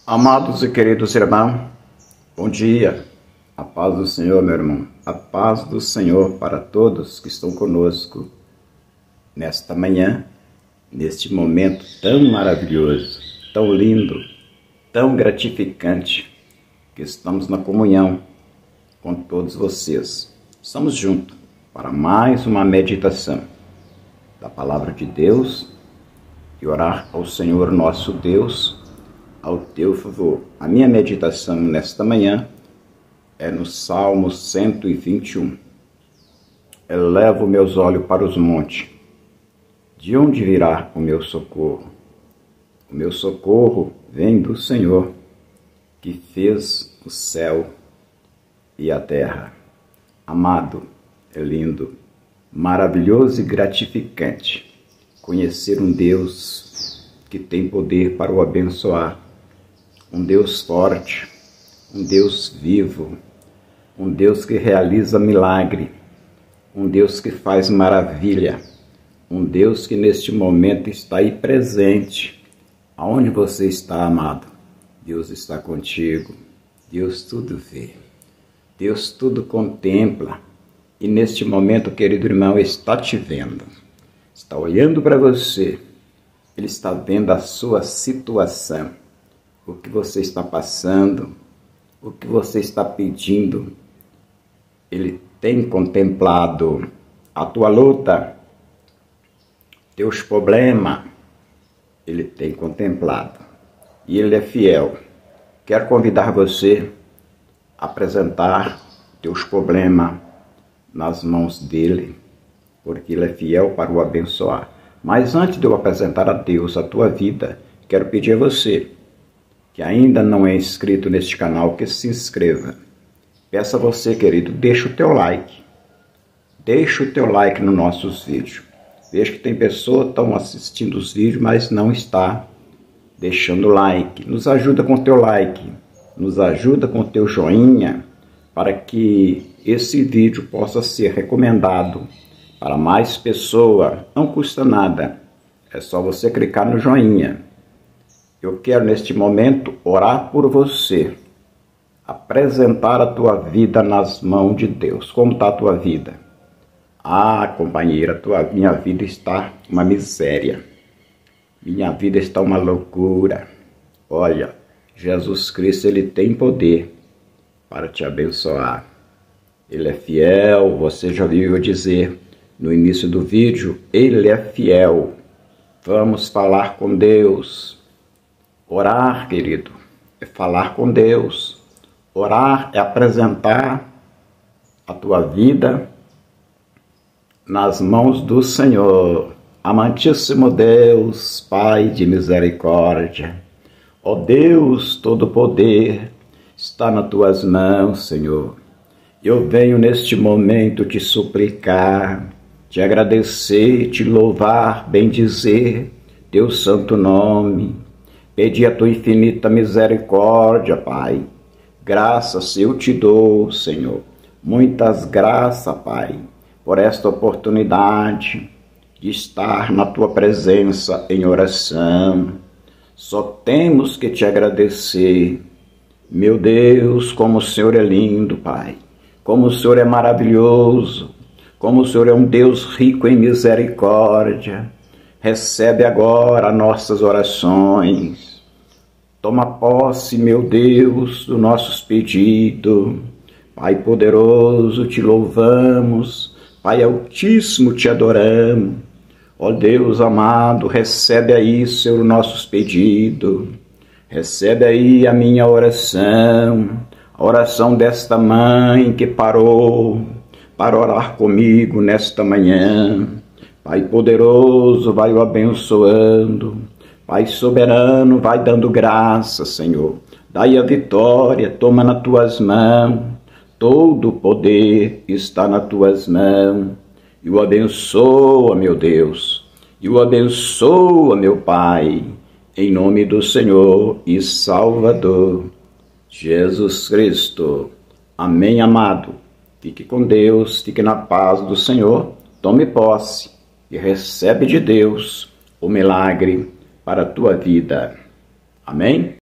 Amados e queridos irmãos, bom dia. A paz do Senhor, meu irmão. A paz do Senhor para todos que estão conosco nesta manhã, neste momento tão maravilhoso, tão lindo, tão gratificante, que estamos na comunhão com todos vocês. Estamos juntos para mais uma meditação da Palavra de Deus e orar ao Senhor nosso Deus ao teu favor. A minha meditação nesta manhã é no Salmo 121. Elevo meus olhos para os montes. De onde virá o meu socorro? O meu socorro vem do Senhor, que fez o céu e a terra. Amado, é lindo, maravilhoso e gratificante conhecer um Deus que tem poder para o abençoar. Um Deus forte, um Deus vivo, um Deus que realiza milagre, um Deus que faz maravilha, um Deus que neste momento está aí presente. Aonde você está, amado? Deus está contigo, Deus tudo vê, Deus tudo contempla, e neste momento, querido irmão, está te vendo, está olhando para você, Ele está vendo a sua situação, o que você está passando, o que você está pedindo. Ele tem contemplado a tua luta, teus problemas, Ele tem contemplado. E Ele é fiel. Quero convidar você a apresentar teus problemas nas mãos dEle, porque Ele é fiel para o abençoar. Mas antes de eu apresentar a Deus a tua vida, quero pedir a você que ainda não é inscrito neste canal, que se inscreva. Peço a você, querido, deixa o teu like. Deixa o teu like nos nossos vídeos. Vejo que tem pessoas que estão assistindo os vídeos, mas não está deixando o like. Nos ajuda com o teu like. Nos ajuda com o teu joinha, para que esse vídeo possa ser recomendado para mais pessoas. Não custa nada. É só você clicar no joinha. Eu quero neste momento orar por você, apresentar a tua vida nas mãos de Deus. Como está a tua vida? Ah, companheira, minha vida está uma miséria. Minha vida está uma loucura. Olha, Jesus Cristo, Ele tem poder para te abençoar. Ele é fiel, você já ouviu eu dizer no início do vídeo, Ele é fiel. Vamos falar com Deus. Orar, querido, é falar com Deus. Orar é apresentar a tua vida nas mãos do Senhor. Amantíssimo Deus, Pai de misericórdia, ó Deus todo-poder, está nas tuas mãos, Senhor. Eu venho neste momento te suplicar, te agradecer, te louvar, bendizer teu santo nome. Pedi a tua infinita misericórdia, Pai. Graças eu te dou, Senhor. Muitas graças, Pai, por esta oportunidade de estar na tua presença em oração. Só temos que te agradecer. Meu Deus, como o Senhor é lindo, Pai. Como o Senhor é maravilhoso. Como o Senhor é um Deus rico em misericórdia. Recebe agora nossas orações. Toma posse, meu Deus, dos nossos pedidos. Pai poderoso, te louvamos. Pai altíssimo, te adoramos. Ó Deus amado, recebe aí, Senhor, nossos pedidos. Recebe aí a minha oração. A oração desta mãe que parou para orar comigo nesta manhã. Pai poderoso, vai o abençoando. Pai soberano, vai dando graça, Senhor. Dai a vitória, toma nas tuas mãos. Todo o poder está nas tuas mãos. E o abençoa, meu Deus. E o abençoa, meu Pai. Em nome do Senhor e Salvador, Jesus Cristo. Amém, amado. Fique com Deus, fique na paz do Senhor. Tome posse e recebe de Deus o milagre para a tua vida. Amém?